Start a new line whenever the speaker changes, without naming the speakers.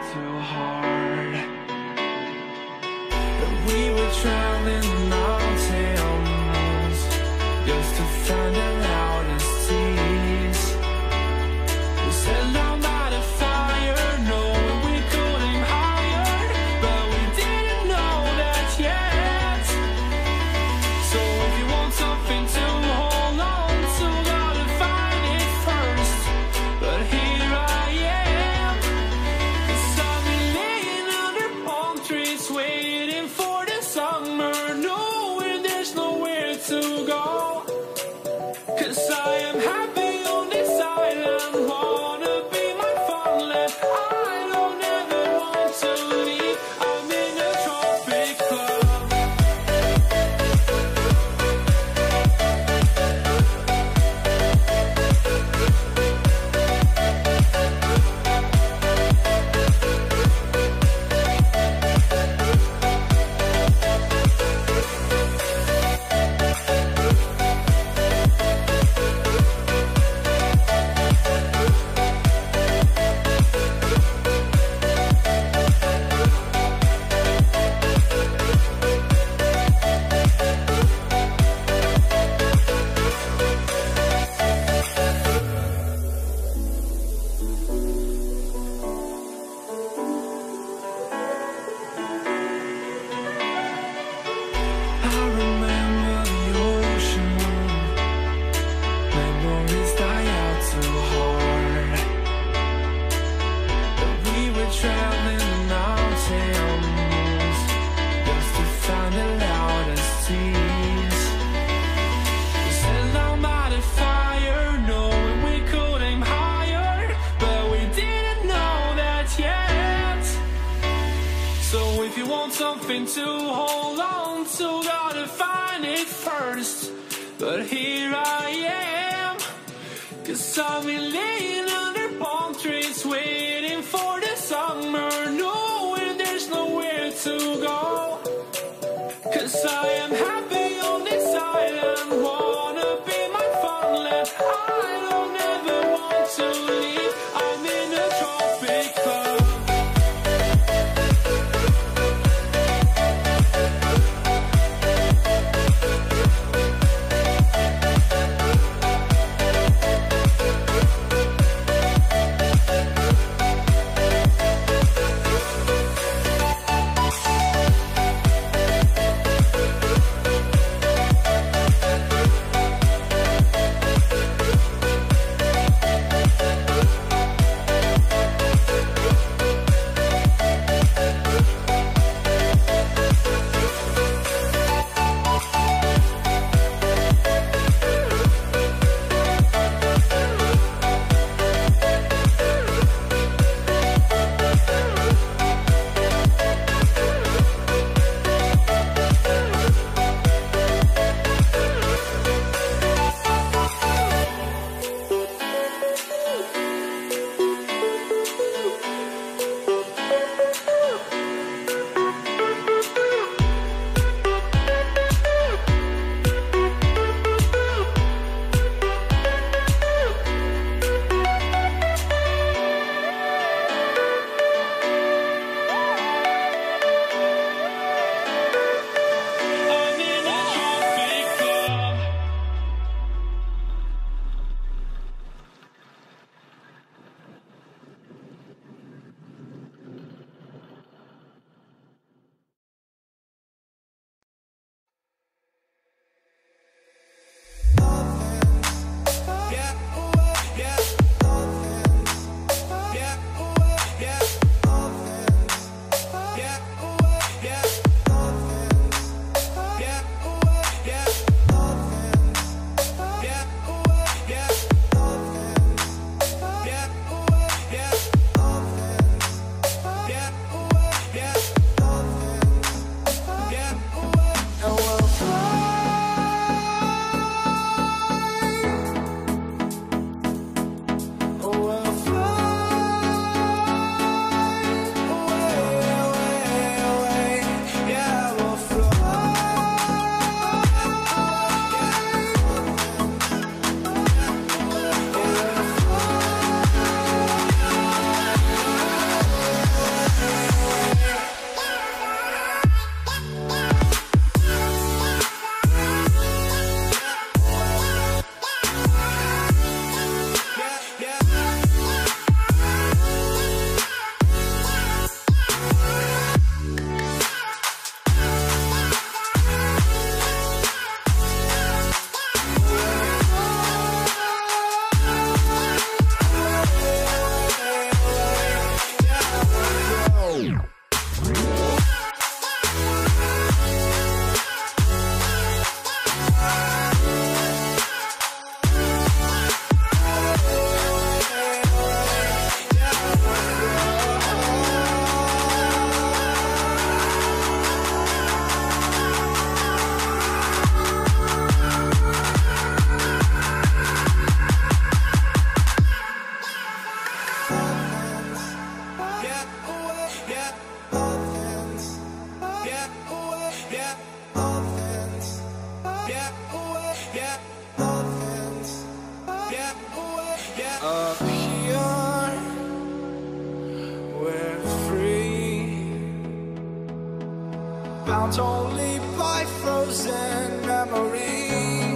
too hard. But we were traveling the mountains just to find the loudest tears. We set down by the fire, knowing we could aim higher, but we didn't know that yet. So if you want something to hold on to, gotta find it first. But here I am, 'cause I've been laying under palm trees, waiting for the summer, knowing there's nowhere to go. 'Cause I am happy on this island, wanna be my farmland. I don't ever want to leave, I'm in a tropic club. I remember the ocean, memories die out too hard. But we were traveling the mountains just to find the loudest tears. We sat down by the fire, knowing we could aim higher, but we didn't know that yet. So if you want something to hold on to, gotta find it first. But here I am, 'cause I've been laying under palm trees, waiting for the summer, knowing there's nowhere to go. 'Cause I am happy on this island, wanna be my farmland. I don't ever want to leave, I'm in a tropic club. we're free. Bound only by frozen memories.